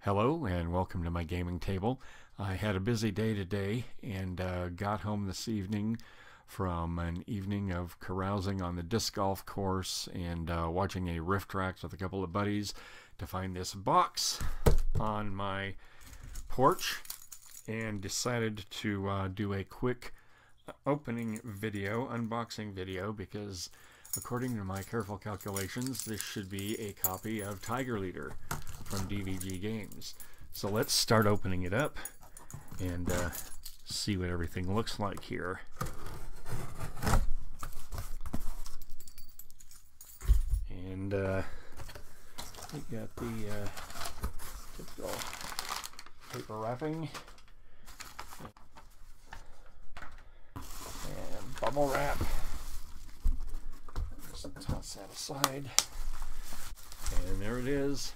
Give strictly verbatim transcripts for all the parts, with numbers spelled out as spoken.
Hello and welcome to my gaming table. I had a busy day today and uh, got home this evening from an evening of carousing on the disc golf course and uh, watching a Rift Ract with a couple of buddies to find this box on my porch and decided to uh, do a quick opening video, unboxing video, because according to my careful calculations this should be a copy of Tiger Leader from D V G Games. So let's start opening it up and uh, see what everything looks like here. And uh, we got the uh, typical paper wrapping and bubble wrap. Just toss that aside. And there it is.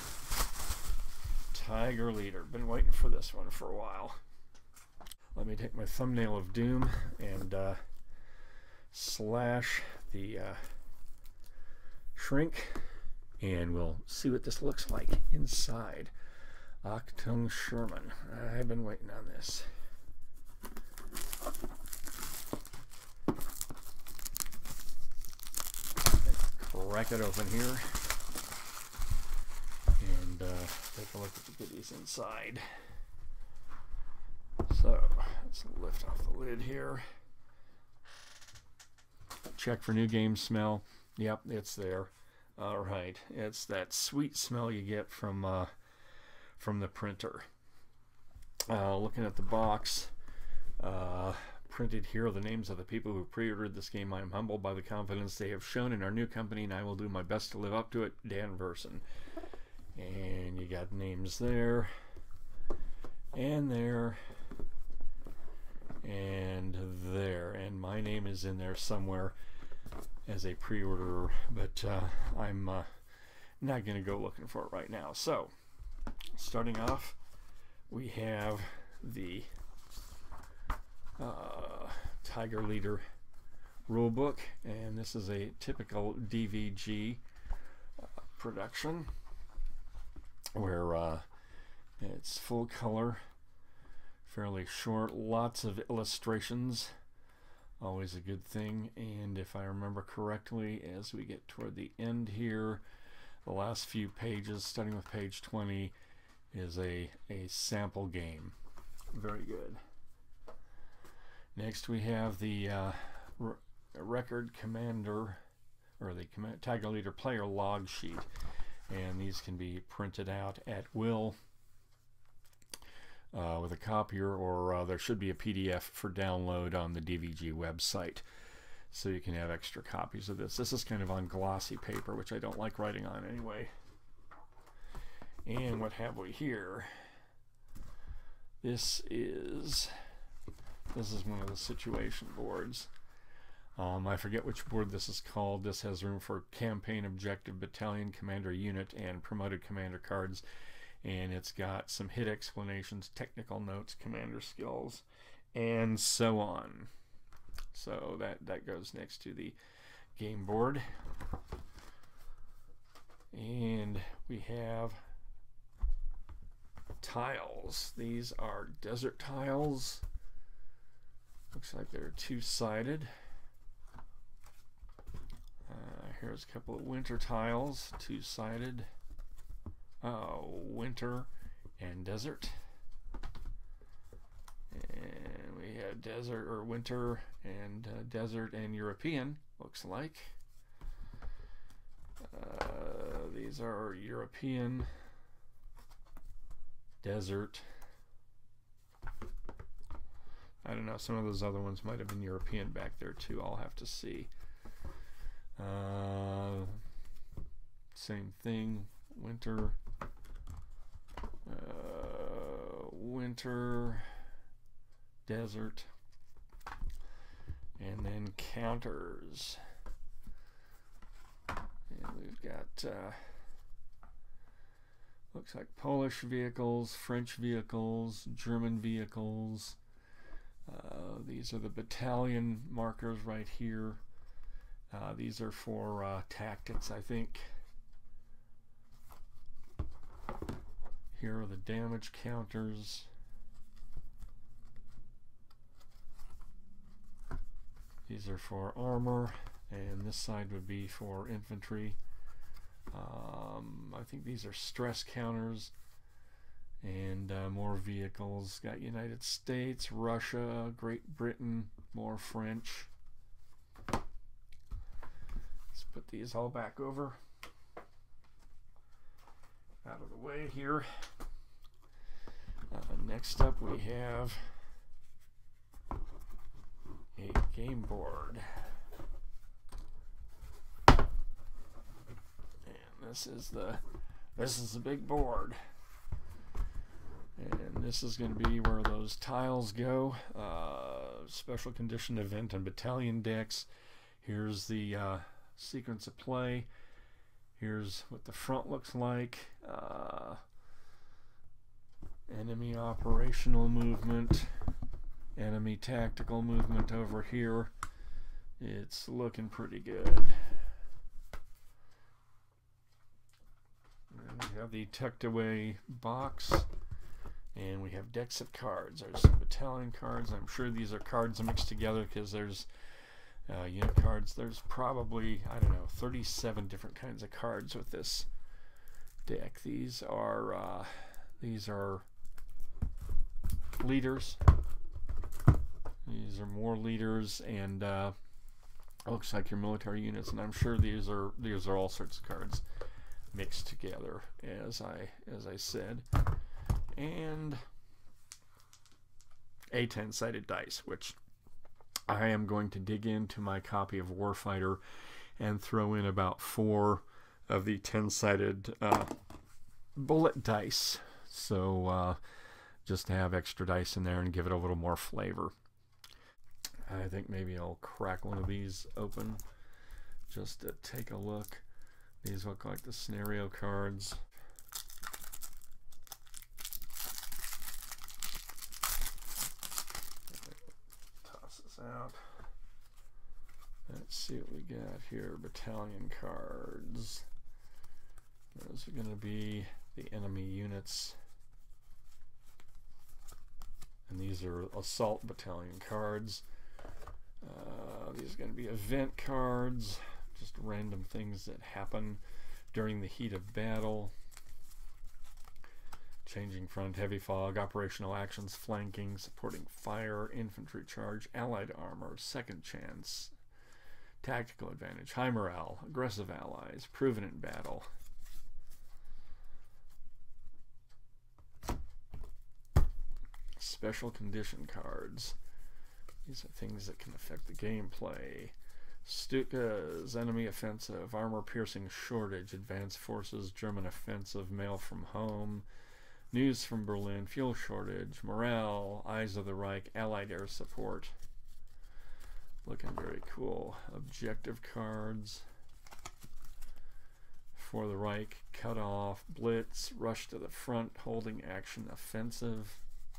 Tiger Leader. Been waiting for this one for a while. Let me take my thumbnail of doom and uh, slash the uh, shrink, and we'll see what this looks like inside. Achtung Sherman. I've been waiting on this. Crack it open here. And uh, take a look at the goodies inside. So let's lift off the lid here. Check for new game smell. Yep, it's there. All right, it's that sweet smell you get from uh, from the printer. Uh, looking at the box, uh, printed here are the names of the people who pre-ordered this game. I am humbled by the confidence they have shown in our new company, and I will do my best to live up to it. Dan Verson. And you got names there, and there, and there, and my name is in there somewhere as a pre-orderer, but uh, I'm uh, not going to go looking for it right now. So, starting off, we have the uh, Tiger Leader rulebook, and this is a typical D V G uh, production, where uh, it's full color, fairly short, lots of illustrations, always a good thing. And if I remember correctly, as we get toward the end here, the last few pages, starting with page twenty, is a, a sample game. Very good. Next we have the uh, record commander, or the Tiger Leader player log sheet. And these can be printed out at will uh, with a copier, or uh, there should be a P D F for download on the D V G website, so you can have extra copies of this. This is kind of on glossy paper, which I don't like writing on anyway. And what have we here? This is this is one of the situation boards. Um, I forget which board this is called. This has room for campaign, objective, battalion, commander, unit, and promoted commander cards. And it's got some hit explanations, technical notes, commander skills, and so on. So that, that goes next to the game board. And we have tiles. These are desert tiles. Looks like they're two-sided. Uh, here's a couple of winter tiles, two-sided. Oh, winter and desert. And we have desert or winter and uh, desert and European, looks like. Uh, these are European, desert. I don't know, some of those other ones might have been European back there too. I'll have to see. Uh, same thing, winter, uh, winter, desert, and then counters. And we've got, uh, looks like Polish vehicles, French vehicles, German vehicles. Uh, these are the battalion markers right here. Uh, these are for uh, tactics, I think. Here are the damage counters. These are for armor, and this side would be for infantry. Um, I think these are stress counters. And uh, more vehicles. Got United States, Russia, Great Britain, more French. Let's put these all back over. Out of the way here. Uh, next up we have a game board. And this is the this is the big board. And this is going to be where those tiles go. Uh, special condition event and battalion decks. Here's the uh, sequence of play. Here's what the front looks like. Uh, enemy operational movement. Enemy tactical movement over here. It's looking pretty good. And we have the tucked away box. And we have decks of cards. There's some battalion cards. I'm sure these are cards mixed together because there's uh, unit cards. There's probably, I don't know, thirty-seven different kinds of cards with this deck. These are uh, these are leaders. These are more leaders, and uh, looks like your military units. And I'm sure these are these are all sorts of cards mixed together, as I as I said. And a ten-sided dice, which I am going to dig into my copy of Warfighter and throw in about four of the ten-sided uh, bullet dice. So uh, just to have extra dice in there and give it a little more flavor. I think maybe I'll crack one of these open just to take a look. These look like the scenario cards. Out. Let's see what we got here. Battalion cards. Those are going to be the enemy units. And these are assault battalion cards. Uh, these are going to be event cards. Just random things that happen during the heat of battle. Changing front, heavy fog, operational actions, flanking, supporting fire, infantry charge, allied armor, second chance, tactical advantage, high morale, aggressive allies, proven in battle. Special condition cards. These are things that can affect the gameplay. Stuka's enemy offensive, armor piercing shortage, advanced forces, German offensive, mail from home. News from Berlin, fuel shortage, morale, Eyes of the Reich, Allied air support. Looking very cool. Objective cards. For the Reich, cut off, blitz, rush to the front, holding action, offensive.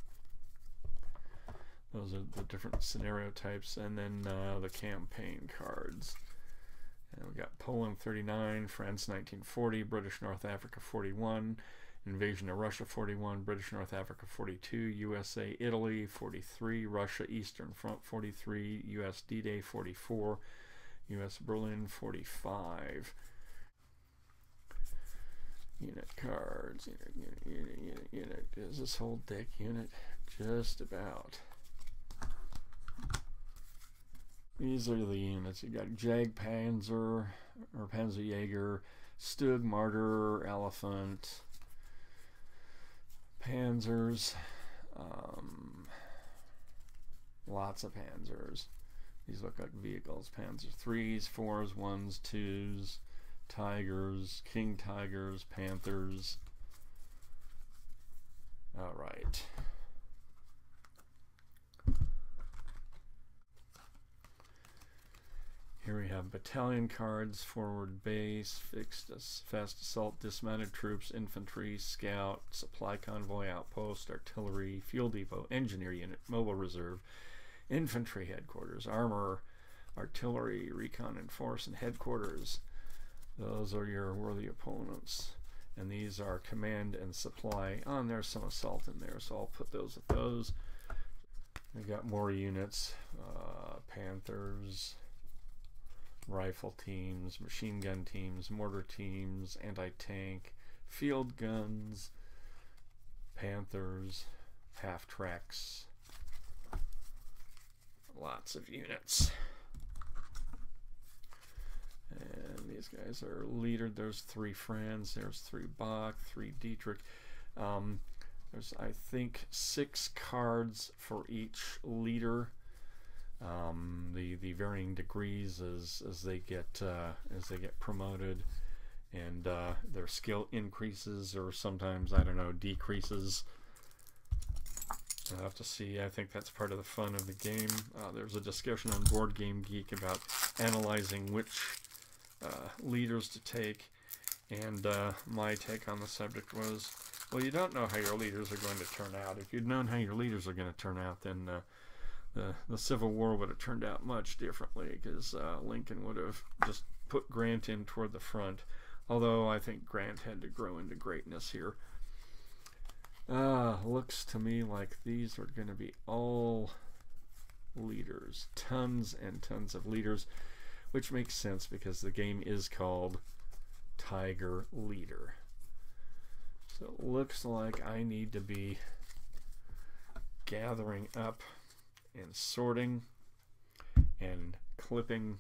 Those are the different scenario types. And then uh, the campaign cards. And we got Poland thirty-nine, France nineteen forty, British North Africa forty-one. Invasion of Russia forty-one, British North Africa forty-two, U S A Italy forty-three, Russia Eastern Front forty-three, U S D-Day forty-four, U S Berlin forty-five. Unit cards, unit, unit, unit, unit, unit. Is this whole deck unit? Just about. These are the units. You got Jagdpanzer or Panzerjäger, Stug, Martyr, Elephant. Panzers, um, lots of Panzers. These look like vehicles. Panzer threes, fours, ones, twos, Tigers, King Tigers, Panthers. All right. Here we have battalion cards, forward base, fixed fast assault, dismounted troops, infantry, scout, supply convoy, outpost, artillery, fuel depot, engineer unit, mobile reserve, infantry headquarters, armor, artillery, recon and force, and headquarters. Those are your worthy opponents. And these are command and supply. Oh, and there's some assault in there, so I'll put those with those. We got more units, uh, Panthers, rifle teams, machine gun teams, mortar teams, anti-tank, field guns, Panthers, half-tracks, lots of units. And these guys are leadered. There's three Franz, there's three Bach, three Dietrich. Um, there's, I think, six cards for each leader. Um, the the varying degrees as as they get uh, as they get promoted, and uh, their skill increases or sometimes, I don't know, decreases. I'll have to see. I think that's part of the fun of the game. Uh, there's a discussion on Board Game Geek about analyzing which uh, leaders to take, and uh, my take on the subject was, well, you don't know how your leaders are going to turn out. If you'd known how your leaders are going to turn out, then uh, the, the Civil War would have turned out much differently, because uh, Lincoln would have just put Grant in toward the front, although I think Grant had to grow into greatness here. Uh, looks to me like these are going to be all leaders. Tons and tons of leaders, which makes sense because the game is called Tiger Leader. So it looks like I need to be gathering up and sorting and clipping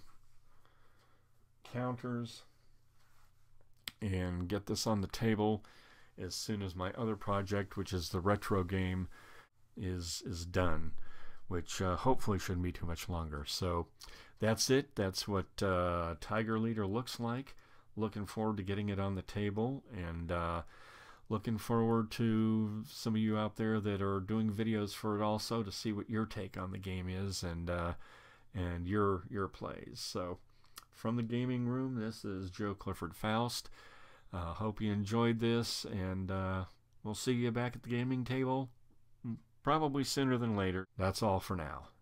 counters and get this on the table as soon as my other project, which is the retro game, is is done, which uh, hopefully shouldn't be too much longer. So that's it. That's what uh, Tiger Leader looks like. Looking forward to getting it on the table, and uh, looking forward to some of you out there that are doing videos for it also, to see what your take on the game is, and uh, and your your plays. So from the gaming room, this is Joe Clifford Faust. Uh, hope you enjoyed this, and uh, we'll see you back at the gaming table probably sooner than later. That's all for now.